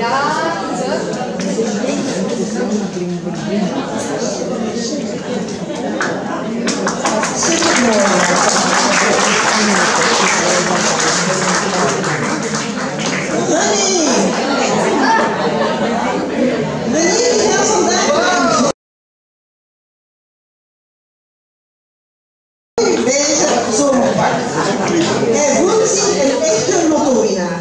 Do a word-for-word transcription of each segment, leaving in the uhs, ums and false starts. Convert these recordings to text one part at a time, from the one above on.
Deze zomerpak. Hij voelt zich een echte lotto-winnaar.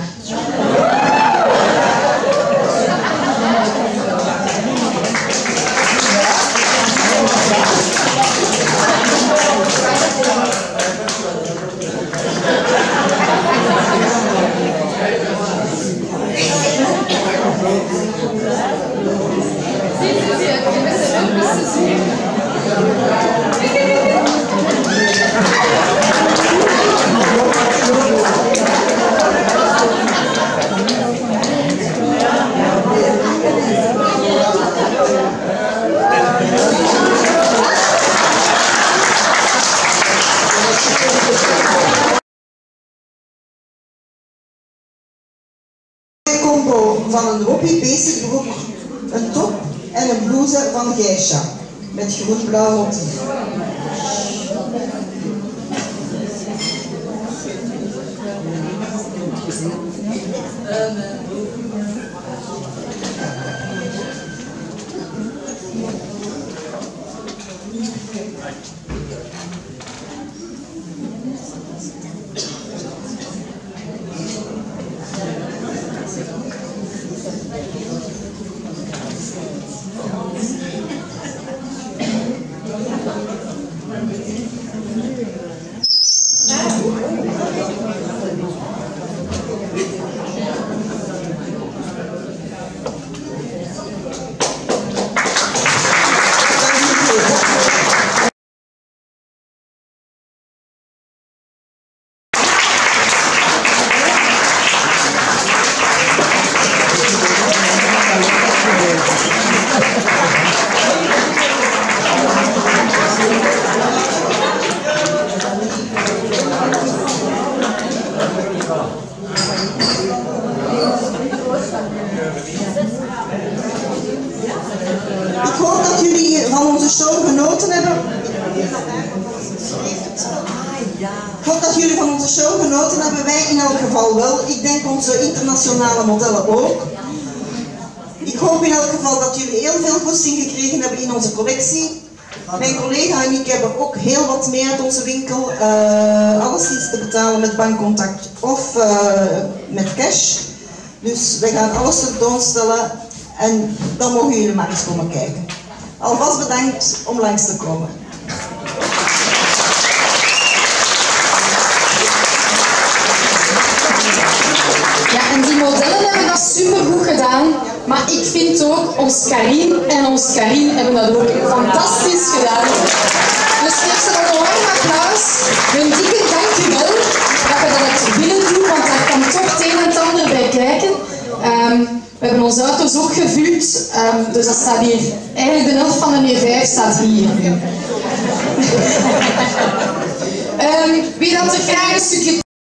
Combo van een Roppie basic broek, een top en een blouse van Geisha met groen-blauw motief. Ik hoop dat jullie van onze show genoten hebben. Ik hoop dat jullie van onze show genoten hebben. Wij in elk geval wel. Ik denk onze internationale modellen ook. Ik hoop in elk geval dat jullie heel veel goesting gekregen hebben in onze collectie. Mijn collega en ik hebben ook heel wat mee uit onze winkel. Uh, alles is te betalen met bankcontact of uh, met cash. Dus wij gaan alles tentoonstellen en dan mogen jullie maar eens komen kijken. Alvast bedankt om langs te komen. Ja, en die modellen hebben dat supergoed gedaan. Maar ik vind ook, ons Karin en ons Karin hebben dat ook fantastisch gedaan. Dus geef ze een warm applaus. Een dikke dankjewel dat je dat hebt willen doen, want daar komt toch het een en het ander bij kijken. Um, we hebben onze auto's ook gevuld, um, dus dat staat hier, eigenlijk de helft van de E vijf staat hier nu. um, wie dat er graag een stukje